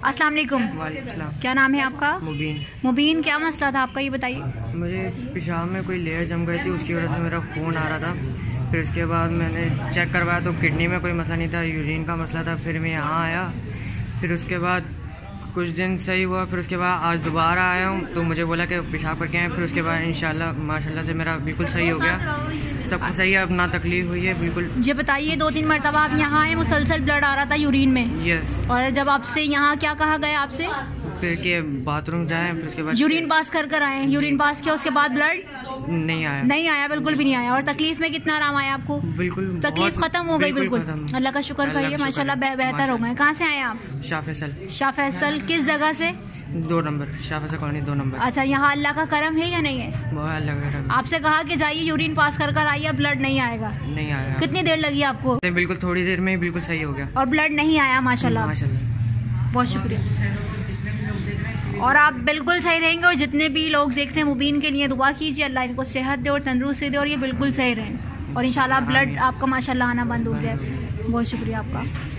अस्सलाम वालेकुम। वालेकुम। क्या नाम है आपका? मुबीन। मुबीन, क्या मसला था आपका, ये बताइए। मुझे पेशाब में कोई लेयर जम गई थी, उसकी वजह से मेरा खून आ रहा था। फिर उसके बाद मैंने चेक करवाया तो किडनी में कोई मसला नहीं था, यूरिन का मसला था। फिर मैं यहाँ आया, फिर उसके बाद कुछ दिन सही हुआ। फिर उसके बाद आज दोबारा आया हूँ तो मुझे बोला कि पेशाब करके आए। फिर उसके बाद इंशाल्लाह माशाल्लाह से मेरा बिल्कुल सही हो गया, सब कुछ सही है, अब ना तकलीफ हुई है बिल्कुल। ये बताइए, 2-3 मरतबा आप यहाँ आए, मुसलसल ब्लड आ रहा था यूरिन में। यस। और जब आपसे यहाँ क्या कहा गया आपसे? फिर के बाथरूम जाए, फिर उसके बाद यूरिन पास कर आए। यूरिन पास किया, उसके बाद ब्लड नहीं आया। नहीं आया, बिल्कुल भी नहीं आया। और तकलीफ में कितना आराम आया आपको? बिल्कुल, तकलीफ खत्म हो गई बिल्कुल। अल्लाह का शुक्र करिए, माशाल्लाह बेहतर हो गए। कहाँ से आए आप? शाह फैसल। शाह फैसल किस जगह से? 2 नंबर, शाह फैसल कॉलोनी 2 नंबर। अच्छा, यहाँ अल्लाह का करम है या नहीं है? बहुत अल्लाह का करम। आपसे कहा कि जाइए यूरिन पास कर आइए, ब्लड नहीं आएगा। नहीं आया। कितनी देर लगी आपको? बिल्कुल थोड़ी देर में बिल्कुल सही हो गया और ब्लड नहीं आया, माशाल्लाह माशाल्लाह। बहुत शुक्रिया। और आप बिल्कुल सही रहेंगे। और जितने भी लोग देख रहे हैं, मुबीन के लिए दुआ कीजिए, अल्लाह इनको सेहत दे और तंदुरुस्ती दे और ये बिल्कुल सही रहें। और इंशाल्लाह ब्लड आपका माशाल्लाह आना बंद हो गया है। बहुत शुक्रिया आपका।